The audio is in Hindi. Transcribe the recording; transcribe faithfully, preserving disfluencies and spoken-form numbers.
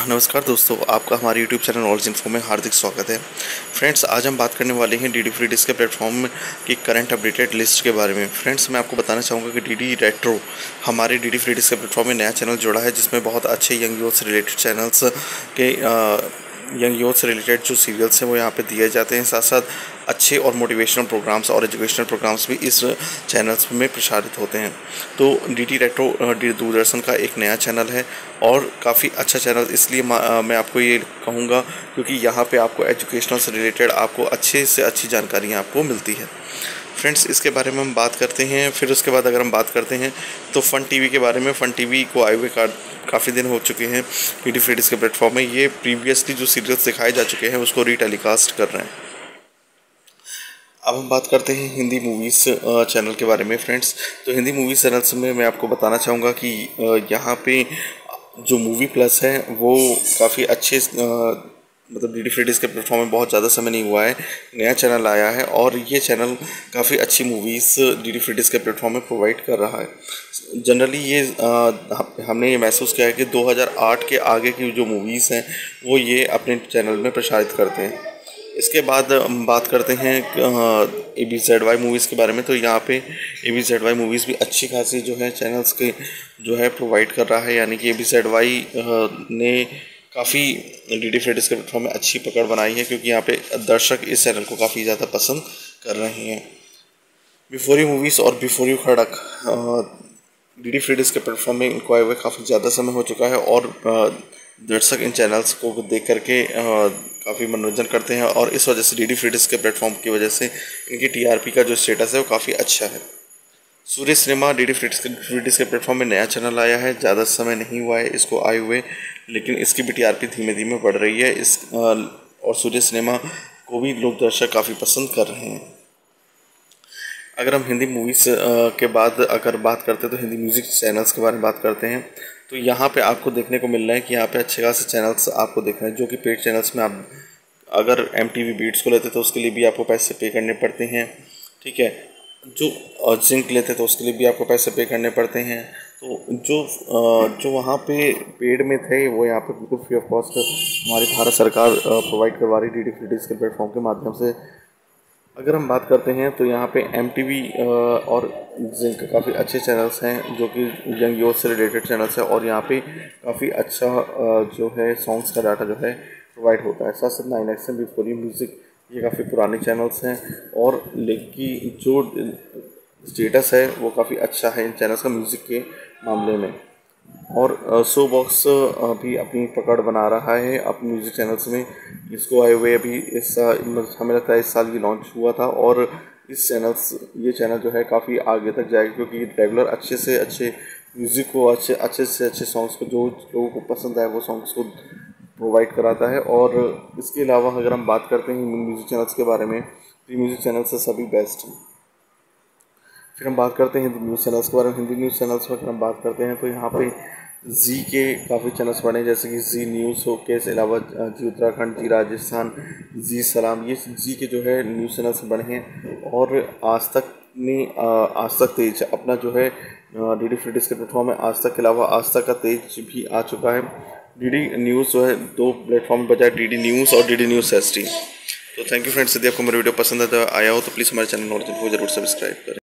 नमस्कार दोस्तों, आपका हमारे यूट्यूब चैनल नॉलेज इन्फो में हार्दिक स्वागत है। फ्रेंड्स, आज हम बात करने वाले हैं डी डी फ्री डिश के प्लेटफॉर्म की करंट अपडेटेड लिस्ट के बारे में। फ्रेंड्स, मैं आपको बताना चाहूँगा कि डी डी रेट्रो हमारे डी डी फ्री डिश के प्लेटफॉर्म में नया चैनल जुड़ा है, जिसमें बहुत अच्छे यंग यूथ से रिलेटेड चैनल्स के यंग यूथ से रिलेटेड जो सीरियल्स हैं वो यहाँ पे दिए जाते हैं। साथ साथ अच्छे और मोटिवेशनल प्रोग्राम्स और एजुकेशनल प्रोग्राम्स भी इस चैनल्स में प्रसारित होते हैं। तो डी डी रेट्रो दूरदर्शन का एक नया चैनल है और काफ़ी अच्छा चैनल इसलिए मैं आपको ये कहूँगा क्योंकि यहाँ पे आपको एजुकेशनल से रिलेटेड आपको अच्छे से अच्छी जानकारियाँ आपको मिलती है। फ्रेंड्स, इसके बारे में हम बात करते हैं। फिर उसके बाद अगर हम बात करते हैं तो फ़न टीवी के बारे में। फ़न टीवी को आए हुए काफ़ी दिन हो चुके हैं डी डी फ्री डिश के प्लेटफॉर्म में। ये प्रीवियसली जो सीरियल्स दिखाए जा चुके हैं उसको रीटेलीकास्ट कर रहे हैं। अब हम बात करते हैं हिंदी मूवीज़ चैनल के बारे में। फ्रेंड्स, तो हिंदी मूवीज़ चैनल्स में मैं आपको बताना चाहूँगा कि यहाँ पे जो मूवी प्लस है वो काफ़ी अच्छे मतलब डी डी फ्री डिश के प्लेटफॉर्म में बहुत ज़्यादा समय नहीं हुआ है, नया चैनल आया है और ये चैनल काफ़ी अच्छी movies D D free dish के प्लेटफॉर्म में प्रोवाइड कर रहा है। जनरली ये आ, हमने ये महसूस किया है कि दो हज़ार आठ के आगे की जो मूवीज़ हैं वो ये अपने चैनल में प्रसारित करते हैं। इसके बाद हम बात करते हैं A B Z Y movies के बारे में। तो यहाँ पे A B Z Y movies भी अच्छी खासी जो है चैनल्स के जो है प्रोवाइड कर रहा है, यानी कि ए बी जेड वाई ने काफ़ी डी डी फ्री डिश के प्लेटफॉर्म में अच्छी पकड़ बनाई है, क्योंकि यहाँ पे दर्शक इस चैनल को काफ़ी ज़्यादा पसंद कर रहे हैं। बिफोर यू मूवीज़ और before you Kadak D D free dish के प्लेटफॉर्म में इनको आए हुए काफ़ी ज़्यादा समय हो चुका है और दर्शक इन चैनल्स को देख करके काफ़ी मनोरंजन करते हैं और इस वजह से डी डी फ्री डिश के प्लेटफॉर्म की वजह से इनकी टी आर पी का जो स्टेटस है वो काफ़ी अच्छा है। Surya cinema D D free dish के प्लेटफॉर्म में नया चैनल आया है। ज़्यादा समय नहीं हुआ है इसको आए हुए, लेकिन इसकी भी टी आर पी धीमे धीमे बढ़ रही है। इस और सूर्य सिनेमा को भी लोग दर्शक काफ़ी पसंद कर रहे हैं। अगर हम हिंदी मूवीज़ के बाद अगर बात करते हैं तो हिंदी म्यूज़िक चैनल्स के बारे में बात करते हैं। तो यहाँ पे आपको देखने को मिल रहा है कि यहाँ पे अच्छे खासे चैनल्स आपको देख रहे हैं, जो कि पेड चैनल्स में आप अगर एम टी वी बीट्स को लेते तो उसके लिए भी आपको पैसे पे करने पड़ते हैं, ठीक है। जो जिंक लेते तो उसके लिए भी आपको पैसे पे करने पड़ते हैं। तो जो जो वहाँ पे पेड में थे वो यहाँ पे बिल्कुल फ्री ऑफ कॉस्ट हमारी भारत सरकार प्रोवाइड करवा रही डी डी फ्री डिश के प्लेटफॉर्म के माध्यम से। अगर हम बात करते हैं तो यहाँ पे एम टी वी और जिंक काफ़ी अच्छे चैनल्स हैं, जो कि यंग यूथ से रिलेटेड चैनल्स हैं और यहाँ पे काफ़ी अच्छा जो है सॉन्ग्स का डाटा जो है प्रोवाइड होता है। साथ साथ nine X M before you music, ये काफ़ी पुराने चैनल्स हैं और लेकिन जो स्टेटस है वो काफ़ी अच्छा है इन चैनल्स का म्यूज़िक के मामले में। और शो बॉक्स भी अपनी पकड़ बना रहा है अपने म्यूज़िक चैनल्स में। इसको आए हुए अभी इस हमें लगता है इस साल ये लॉन्च हुआ था और इस चैनल्स ये चैनल जो है काफ़ी आगे तक जाएगा, क्योंकि रेगुलर अच्छे से अच्छे म्यूज़िक को अच्छे अच्छे से अच्छे सॉन्ग्स को जो लोगों को पसंद है वो सॉन्ग्स को प्रोवाइड कराता है। और इसके अलावा अगर हम बात करते हैं म्यूज़िक चैनल्स के बारे में तो म्यूज़िक चैनल्स से सभी बेस्ट हैं। फिर हम बात करते हैं हिंदी न्यूज़ चैनल्स के बारे में। हिंदी न्यूज़ चैनल्स में अगर हम बात करते हैं तो यहाँ पे जी के काफ़ी चैनल्स बने, जैसे कि जी न्यूज़ हो के इसके अलावा जी उत्तराखंड, जी राजस्थान, जी सलाम, ये जी के जो है न्यूज़ चैनल्स बने हैं। और आज तक ने आज तक तेज अपना जो है डी डी फ्री डिश के प्लेटफॉर्म में आज तक के अलावा आज तक का तेज भी आ चुका है। डी डी न्यूज़ जो है दो प्लेटफॉर्म बजाय डी डी न्यूज़ और D D news S T. तो थैंक यू फ्रेंड्स, यदि आपको मेरा वीडियो पसंद आया हो तो प्लीज़ हमारे चैनल नॉलेज इन्फो जरूर सब्सक्राइब करें।